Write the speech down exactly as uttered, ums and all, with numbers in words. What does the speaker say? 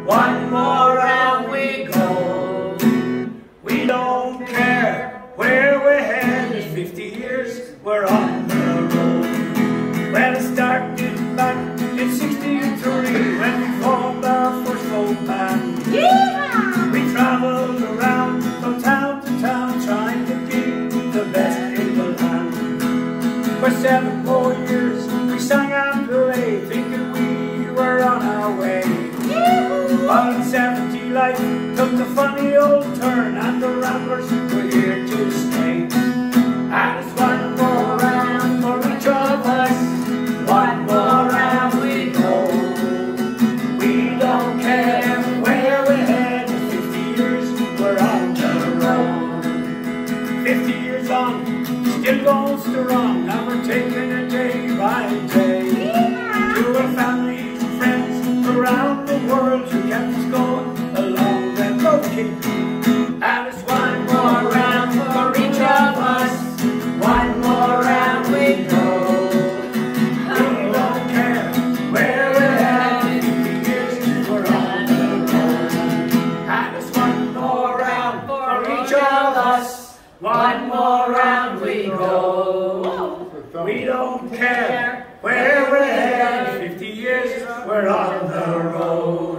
one more round we go. We don't care where we're headed, fifty years we're on the road. Well, it started back in sixty-three when we formed our first folk band. Yeah! We traveled around from town to town trying to be the best in the land. For seven more years we sang and played, thinking we were on our way. But in seventy life took a funny old turn, and the Ramblers were here to stay. And it's one more round for each of us, one more round we go. We don't care where we're headed, fifty years we're on the road. Fifty years on, still going strong, and we're taking it day by day. To our families and friends around the world who kept us going along that road. And it's one more round for each of us, one more round we go. We don't care where we're headed, fifty years we're on the road. And it's one more round for each of us, one more round we go. We don't care where we're headed, fifty years we're on the road.